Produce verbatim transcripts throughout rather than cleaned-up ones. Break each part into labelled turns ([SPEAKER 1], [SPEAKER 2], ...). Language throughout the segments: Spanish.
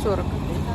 [SPEAKER 1] сорок.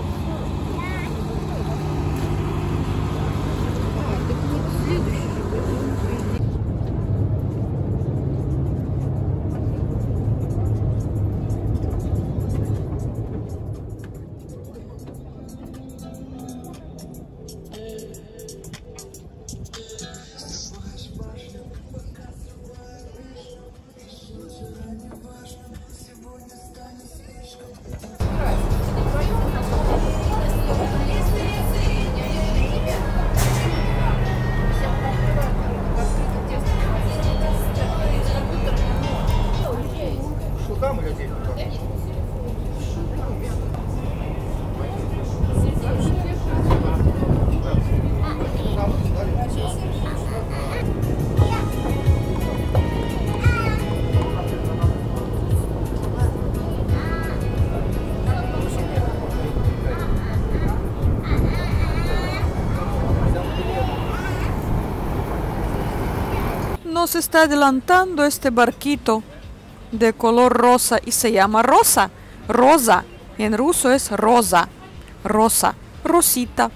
[SPEAKER 1] Nos está adelantando este barquito de color rosa y se llama Rosa. Rosa. En ruso es rosa. Rosa. Rosita.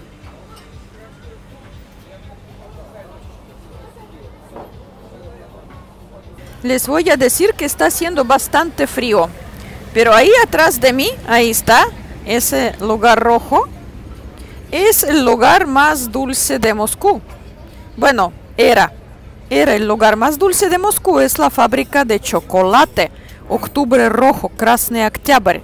[SPEAKER 1] Les voy a decir que está haciendo bastante frío. Pero ahí atrás de mí, ahí está, ese lugar rojo. Es el lugar más dulce de Moscú. Bueno, era. Era el lugar más dulce de Moscú, es la fábrica de chocolate, Octubre Rojo, Krasny Oktyabr.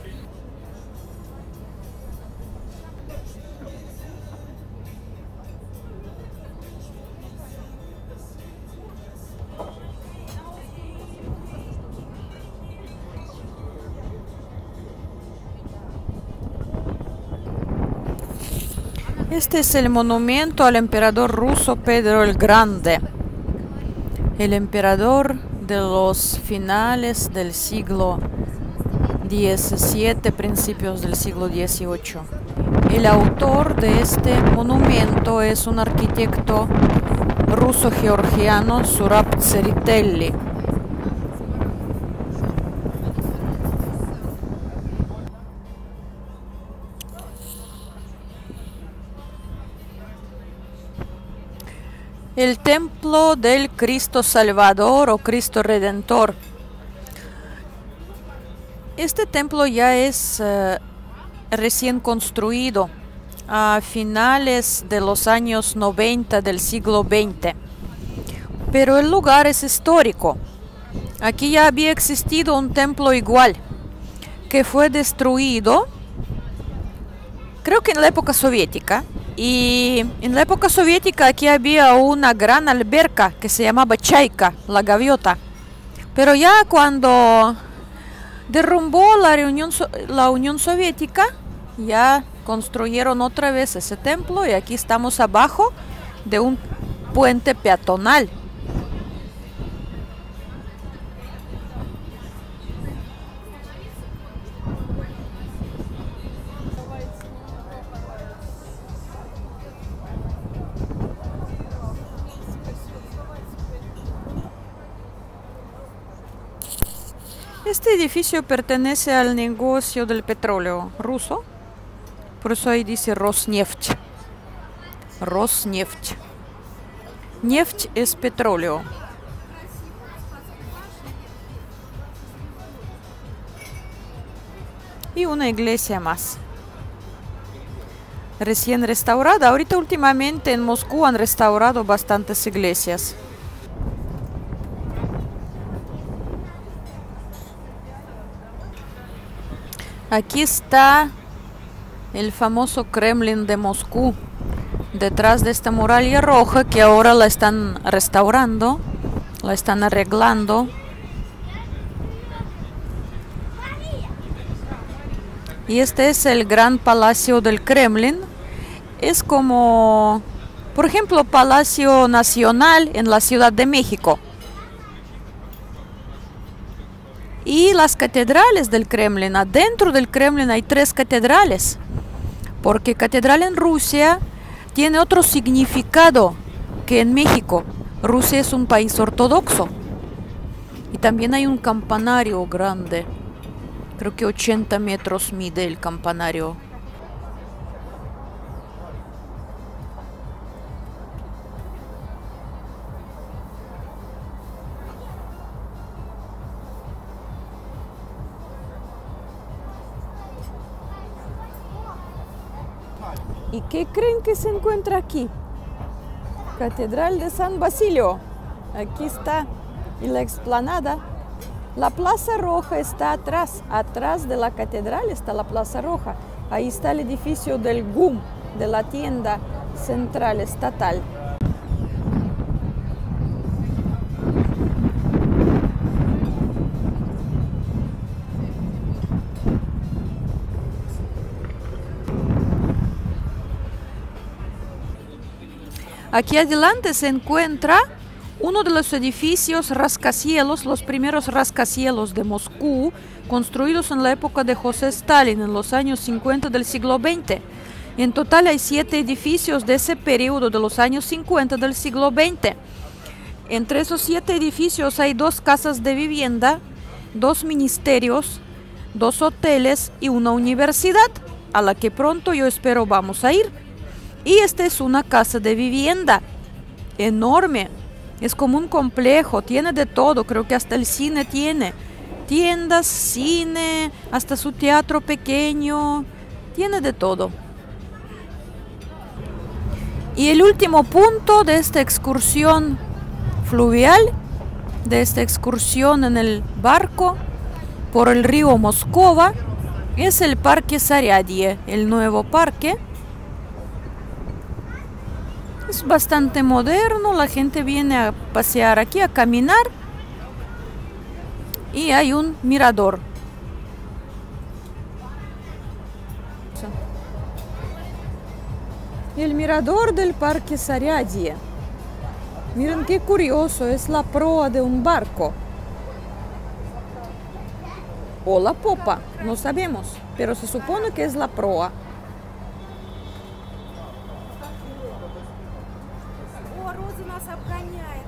[SPEAKER 1] Este es el monumento al emperador ruso Pedro el Grande. El emperador de los finales del siglo diecisiete, principios del siglo dieciocho. El autor de este monumento es un arquitecto ruso-georgiano, Zurab Tsereteli. El templo del Cristo Salvador o Cristo Redentor. Este templo ya es uh, recién construido a finales de los años noventa del siglo veinte. Pero el lugar es histórico. Aquí ya había existido un templo igual, que fue destruido, creo que en la época soviética. Y en la época soviética aquí había una gran alberca que se llamaba Chaika, la gaviota. Pero ya cuando derrumbó la Unión, la Unión Soviética, ya construyeron otra vez ese templo y aquí estamos abajo de un puente peatonal. Este edificio pertenece al negocio del petróleo ruso, por eso ahí dice Rosneft. Rosneft. Neft es petróleo. Y una iglesia más. Recién restaurada. Ahorita últimamente en Moscú han restaurado bastantes iglesias. Aquí está el famoso Kremlin de Moscú, detrás de esta muralla roja que ahora la están restaurando, la están arreglando. Y este es el gran palacio del Kremlin. Es como, por ejemplo, Palacio Nacional en la Ciudad de México. Y las catedrales del Kremlin. Adentro del Kremlin hay tres catedrales. Porque catedral en Rusia tiene otro significado que en México. Rusia es un país ortodoxo. Y también hay un campanario grande. Creo que ochenta metros mide el campanario. ¿Y qué creen que se encuentra aquí? Catedral de San Basilio. Aquí está. Y la explanada. La Plaza Roja está atrás. Atrás de la catedral está la Plaza Roja. Ahí está el edificio del G U M, de la tienda central estatal. Aquí adelante se encuentra uno de los edificios rascacielos, los primeros rascacielos de Moscú, construidos en la época de José Stalin, en los años cincuenta del siglo veinte. En total hay siete edificios de ese periodo de los años cincuenta del siglo veinte. Entre esos siete edificios hay dos casas de vivienda, dos ministerios, dos hoteles y una universidad, a la que pronto yo espero vamos a ir. Y esta es una casa de vivienda enorme. Es como un complejo, tiene de todo, creo que hasta el cine tiene. Tiendas, cine, hasta su teatro pequeño, tiene de todo. Y el último punto de esta excursión fluvial, de esta excursión en el barco por el río Moscova, es el Parque Zaryadye, el nuevo parque. Es bastante moderno, la gente viene a pasear aquí, a caminar. Y hay un mirador. El mirador del Parque Zaryadye. Miren qué curioso, es la proa de un barco. O la popa, no sabemos, pero se supone que es la proa.
[SPEAKER 2] О, Роза нас обгоняет.